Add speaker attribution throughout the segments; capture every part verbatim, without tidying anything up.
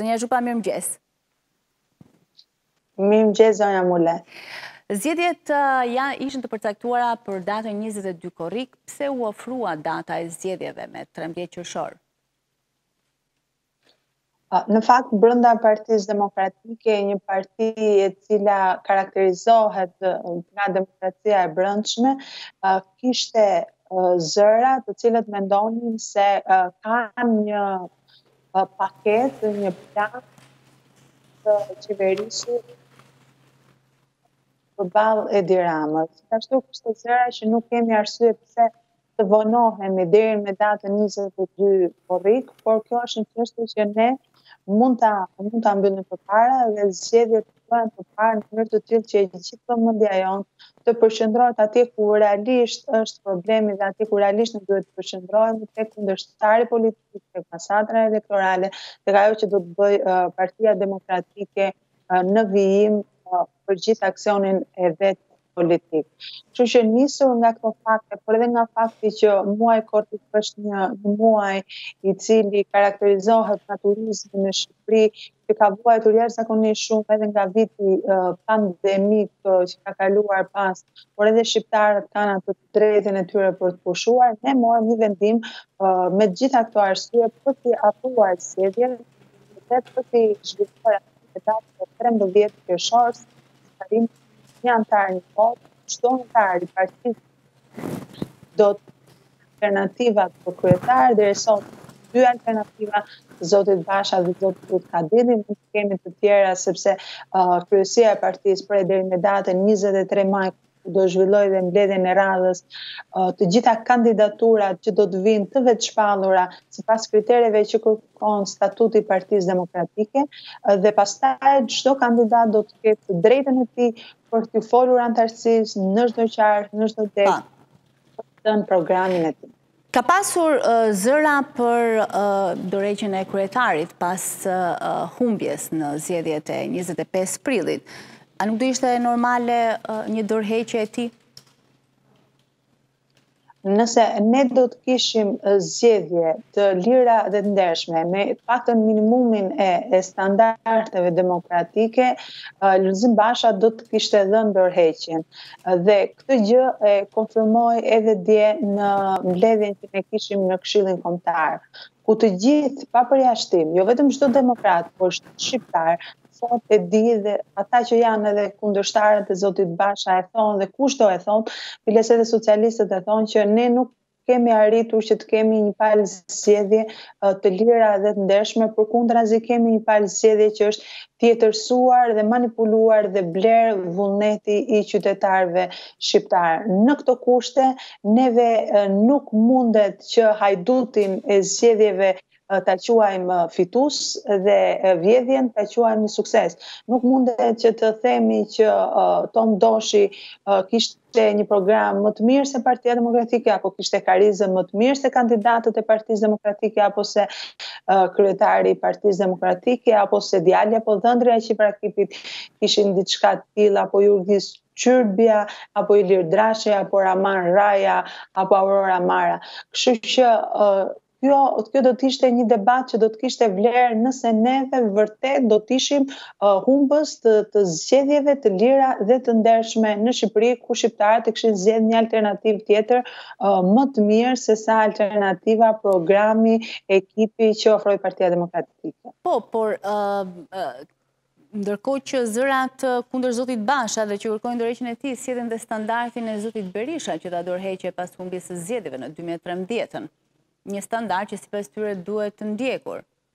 Speaker 1: Zonja Zhupa, mirëmëngjes.
Speaker 2: Mirëmëngjes, zonja Mule.
Speaker 1: Zgjedhjet ja ishin të përcaktuara për datën njëzet e dy korrik. Pse u ofrua data e zgjedhjeve me trembëdhjetë qershor?
Speaker 2: Në fakt, brenda Partisë Demokratike, një parti e cila karakterizohet nga demokracia e brendshme, kishte zëra të cilët mendonin se kanë një paketë, një plan të qeverisë përballë Edi Ramës. Ashtu kështu zëra që nuk kemi arsye pse të vonohemi deri me datën njëzet e dy korrik, por kjo është një çështje që ne mund ta mund ta mbyllim përpara dhe zgjedhjet bëhen përpara në mënyrë të tillë që gjithë vëmendja jonë të përqendrohet atje ku realisht është problemi dhe atje ku realisht ne duhet të përqendrohemi tek kundërshtari politik, tek masatra elektorale, tek ajo që do të bëjë Partia Demokratike në vijim për gjithë aksionin e vet politik. Kështu që nisur nga këto fakte, por edhe nga fakti që muaji korrik është një muaj i cili karakterizohet nga turizmi në Shqipëri, që ka vuajtur jashtëzakonisht shumë edhe nga viti pandemik që ka kaluar pas, por edhe shqiptarët kanë atë drejtën e tyre për të pushuar, ne morëm një vendim me të gjitha këto arsye për të afruar zgjedhjet dhe për të zhvilluar datën e trembëdhjetë qershor, si një antar një votë, çdo antar i partisë do të alternativat për kryetar, deri sot dy alternativa, zotit Basha dhe zotit Kadili, nuk kemi të tjera sepse kryesia e partisë prej deri në datën njëzet e tre maj do zhvilloj dhe mbledhjen e radhës, të gjitha kandidaturat që do të vinë të vetëshpallura sipas kritereve që kërkon statuti i Partisë Demokratike dhe pastaj çdo kandidat do të ketë drejtën e tij për të folur antarësisht në çdo qark, në çdo tek, në programin e tij.
Speaker 1: Ka pasur zëra për dorëheqjen e kryetarit pas humbjes në zgjedhjet e njëzet e pesë prillit. A nuk do ishte normale një dorëheqje e tij?
Speaker 2: Nëse ne do të kishim zgjedhje të lira dhe të ndershme, me paktën minimumin e standardeve demokratike, Lulzim Basha do të kishte dhënë dorëheqjen. Dhe këtë gjë e konfirmoi edhe dje në mbledhjen që ne kishim në Këshillin Kombëtar, ku të gjithë pa përjashtim, jo vetëm çdo demokrat, por çdo shqiptar, sot e di dhe ata që janë edhe kundërshtarët e zotit Basha e thonë dhe kushdo e thonë, biles edhe socialistët e thonë që ne nuk kemi arritur që të kemi një palë zgjedhje të lira dhe të ndershme, përkundrazi kemi një palë zgjedhje që është tjetërsuar dhe manipuluar dhe bler vullneti i qytetarëve shqiptar. Në këto kushte, neve nuk mundet që hajdutin e zgjedhjeve ta quajmë fitus dhe vjedhjen ta quajmë një sukses. Nuk mundet që të themi që Tom Doshi kishte një program më të mirë se Partia Demokratike, apo kishte karizëm më të mirë se kandidatët e Partisë Demokratike, apo se kryetari i Partisë Demokratike, apo se djalja apo dhëndrja që i praktikit kishin diçka të tillë, apo Jurgis Qyrbja, apo Ilir Drashi, apo Raman Raja, apo Aurora Mara. Kështu që Kjo, kjo do të ishte një debat që do të kishte vlerë nëse neve vërtet do të ishim uh, humbës të, të zgjedhjeve të lira dhe të ndershme në Shqipëri, ku shqiptarët e kishin zgjedhur një alternativë tjetër uh, më të mirë se sa alternativa programi, ekipi që ofroi Partia Demokratike.
Speaker 1: Po, por uh, uh, ndërkohë që zërat kundër zotit Basha dhe që kërkojnë dorëheqjen e tij sjellin dhe standardin e zotit Berisha që ta dorëheqë pas humbjes së zgjedhjeve në dy mijë e trembëdhjetë. Një standard që sipas tyre duhet të ndjekur.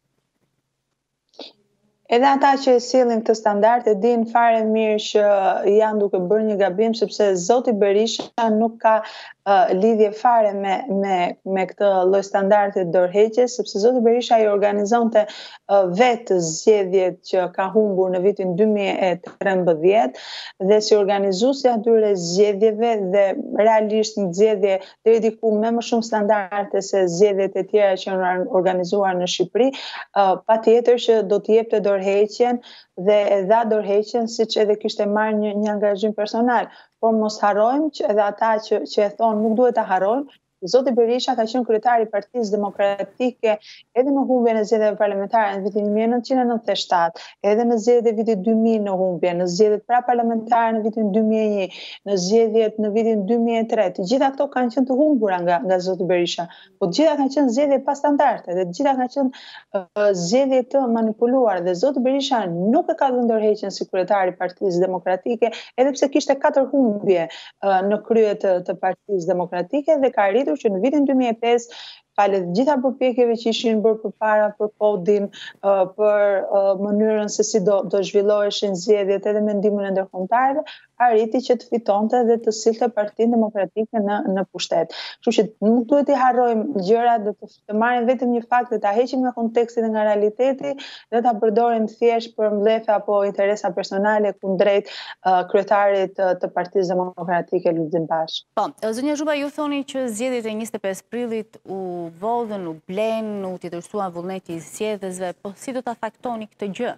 Speaker 2: Edhe ata që e sillin këtë standard e dinë fare mirë që janë duke bërë një gabim, sepse zoti Berisha nuk ka uh, lidhje fare me, me, me këtë lloj standardi të dorëheqjes, sepse zoti Berisha i organizonte uh, vetë zgjedhjet që ka humbur në vitin dy mijë e trembëdhjetë dhe si organizuesi atyre zgjedhjeve dhe realisht një zgjedhje deri diku me më shumë standarde se zgjedhjet e tjera që janë organizuar në Shqipëri, uh, patjetër që do të jepte dorëheqjen dhe e dha dorëheqjen siç edhe kishte marrë një, një angazhim personal. Por mos harrojmë që edhe ata që, që e thonë nuk duhet ta harrojmë Zoti Berisha ka qenë kryetari i Partisë Demokratike edhe në humbjen e zgjedhjeve parlamentare në vitin një mijë e nëntëqind e nëntëdhjetë e shtatë, edhe në zgjedhjet e vitit dy mijë në humbje, në zgjedhjet paraparlamentare në vitin dy mijë e një, në zgjedhjet në vitin dy mijë e tre. Të gjitha këto kanë qenë të humbura nga nga zoti Berisha, po të gjitha kanë qenë zgjedhje pa standarde dhe të gjitha kanë qenë uh, zgjedhje të manipuluara dhe zoti Berisha nuk e ka dhënë ndërheqjen si kryetari i Partisë Demokratike, edhe pse kishte katër humbje uh, në krye të, të Partisë Demokratike dhe ka arritur që në vitin dy mijë e pesë, falet gjitha përpjekjeve që ishin bërë përpara për kodin, uh, për uh, mënyrën se si do, do zhvilloheshin zgjedhjet edhe me ndihmën e ndërkombëtarëve, arriti që të fitonte dhe të sillte Partinë Demokratike në në pushtet. Kështu që nuk duhet i harrojmë gjërat, dhe të, të marrim vetëm një fakt dhe ta heqim nga konteksti dhe nga realiteti dhe ta përdorim thjesht për mbledhje apo interesa personale kundrejt uh, kryetarit të, të Partisë Demokratike Lulzim Bashë.
Speaker 1: Po, zonja Zhuba, ju thoni që zgjedhjet e njëzet e pesë prillit u vodhën, u blen, u tjetërsua vullneti i zgjedhësve, po si do ta faktoni këtë gjë?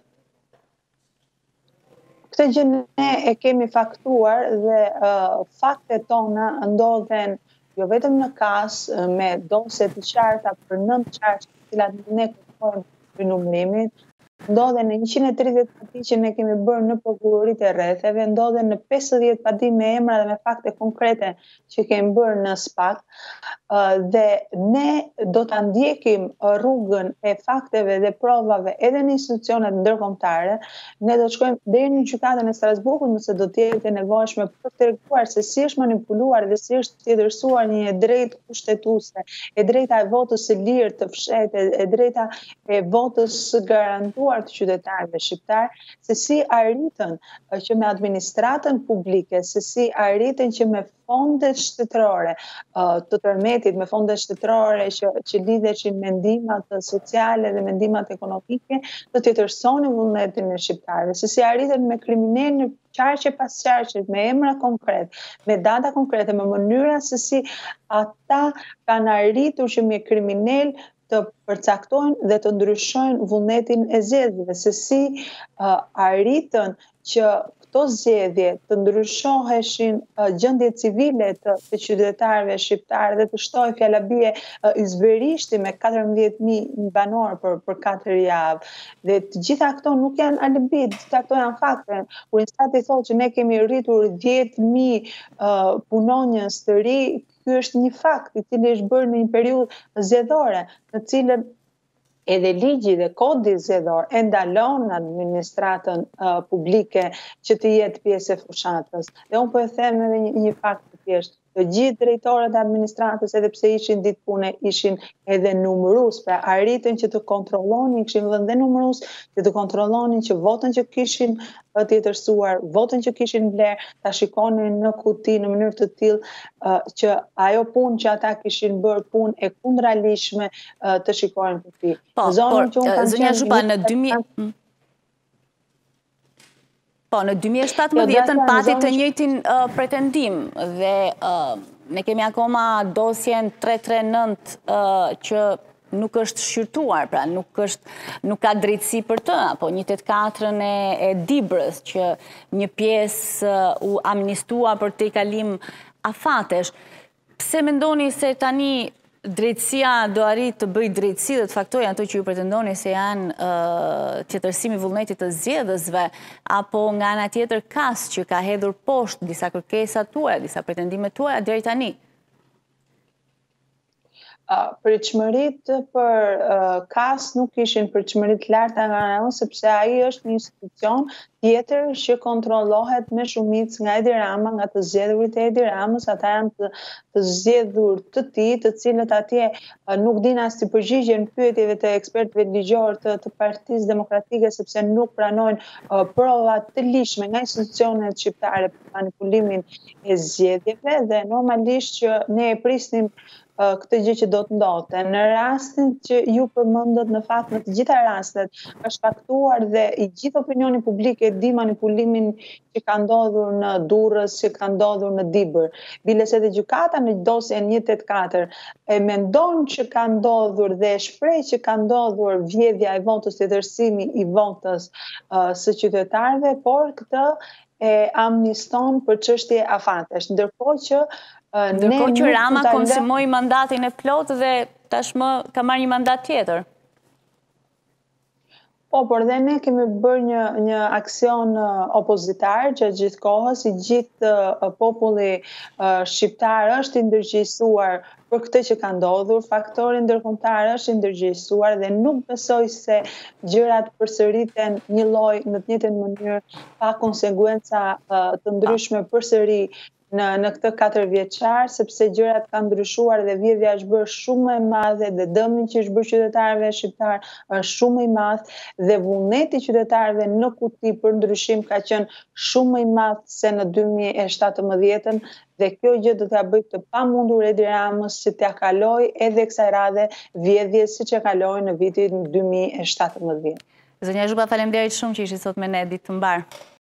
Speaker 2: Këtë gjë ne e kemi faktuar dhe uh, faktet tona ndodhen jo vetëm në kas me dosje të qarta për nëntë çarche të cilat ne kërkojmë për numërimin, ndodhen në njëqind e tridhjetë pati që ne kemi bërë në prokuroritë e rretheve, ndodhen në pesëdhjetë pati me emra dhe me fakte konkrete që kemi bërë në SPAK, uh, dhe ne do ta ndjekim rrugën e fakteve dhe provave edhe në institucionet ndërkombëtare. Ne do të shkojmë deri në gjykatën e Strasburgut nëse do të jetë e nevojshme për të treguar se si është manipuluar dhe si është tjetërsuar një e drejtë kushtetuese, e drejta e votës së lirë të fshehtë, e drejta e votës së garantuar të qytetarëve shqiptar, se si arritën që me administratën publike, se si arritën që me fondet shtetërore të tërmetit, me fondet shtetërore që, që lidheshin me ndihmat sociale dhe me ndihmat ekonomike, të tjetërsonin vullnetin e shqiptarëve, se si arritën me kriminal në qarqe pas qarqe, me emra konkret, me data konkrete, me mënyra se si ata kanë arritur që me kriminal të përcaktojnë dhe të ndryshojnë vullnetin e zgjedhjeve, se si uh, arritën që këto zgjedhje të ndryshoheshin uh, gjendje civile të, të qytetarëve shqiptarë dhe të shtohej fjala-bie uh, izberishti me katërmbëdhjetë mijë banor për për katër javë. Dhe të gjitha këto nuk janë alibi, të gjitha këto janë fakte. Kur instati thotë që ne kemi rritur dhjetë mijë uh, punonjës të ri, ky është një fakt i cili është bërë në një periudhë zgjedhore, në cilën edhe ligji dhe kodi zgjedhor e ndalon administratën uh, publike që të jetë pjesë e fushatës. Dhe unë po e them edhe një, një fakt të thjeshtë. Të gjithë drejtorët e administratës, edhe pse ishin ditë pune, ishin edhe numërues, pra arritën që të kontrollonin, kishin vënë dhe numërues, që të kontrollonin që votën që kishin tjetërsuar, votën që kishin bler, ta shikonin në kuti në mënyrë të tillë uh, që ajo punë që ata kishin bërë punë e kundralishme uh, të shikonin kuti.
Speaker 1: Po, por, zonja Zhuba, në dy mijë... Po, në dy mijë e shtatëmbëdhjetë pati të njëjtin uh, pretendim dhe uh, ne kemi akoma dosjen tre tre nëntë uh, që nuk është shqyrtuar, pra nuk është nuk ka drejtësi për të, apo një tetëdhjetë e katërën e, e Dibrës që një pjesë uh, u amnistua për te kalim afatesh. Pse mendoni se tani drejtësia do arrit të bëj drejtësi dhe të faktojë ato që ju pretendoni se janë uh, tjetërsimi vullnetit të zgjedhësve, apo nga ana tjetër kas që ka hedhur poshtë disa kërkesa tuaja, disa pretendime tuaja deri tani?
Speaker 2: Uh, Pritshmëritë për uh, kas nuk ishin pritshmëri të larta nga ana jonë, sepse ai është një institucion tjetër që kontrollohet me shumicë nga Edi Rama, nga të zgjedhurit e Edi Ramës, ata janë të, të zgjedhur të tij, të cilët atje uh, nuk dinë as të përgjigjen pyetjeve të ekspertëve ligjor të, të Partisë Demokratike, sepse nuk pranojnë uh, prova të lishme nga institucionet shqiptare për manipulimin e zgjedhjeve dhe normalisht që ne e prisnim këtë gjë që do të ndodhte. Në rastin që ju përmendët, në fakt në të gjitha rastet është faktuar dhe i gjithë opinioni publik e di manipulimin që ka ndodhur në Durrës, që ka ndodhur në Dibër. Biles edhe gjykata në dosjen njëzet e katër e mendon që ka ndodhur dhe shpreh që ka ndodhur vjedhja e votës, tjetërsimi i votës uh, së qytetarëve, por këtë e amniston për çështje afatesh, ndërkohë që ne
Speaker 1: Ndërkohë që
Speaker 2: nuk
Speaker 1: Rama
Speaker 2: ta lë-
Speaker 1: konsumoi mandatin e plot dhe tashmë ka marrë një mandat tjetër.
Speaker 2: Po, por dhe ne kemi bërë një, një aksion uh, opozitar që gjithë kohës, i gjithë uh, populli uh, shqiptar është i ndërgjegjësuar për këtë që ka ndodhur, faktori ndërkombëtar është i ndërgjegjësuar dhe nuk besoj se gjërat përsëriten një lloj në të njëjtën mënyrë pa konsekuenca uh, të ndryshme përsëri në, në këtë katër vjeçar, sepse gjërat kanë ndryshuar dhe vjedhja është bërë shumë e madhe dhe dëmi që është bërë qytetarëve shqiptar është shumë i madh dhe vullneti i qytetarëve në kuti për ndryshim ka qenë shumë i madh se në dy mijë e shtatëmbëdhjetën dhe kjo gjë do t'ja bëj të pamundur Edi Ramës që t'ja kaloj edhe kësaj radhe vjedhje siç e kaloi në vitin dy mijë e shtatëmbëdhjetë.
Speaker 1: Zonja Zhuba, faleminderit shumë që ishit sot me ne ditë të mbar.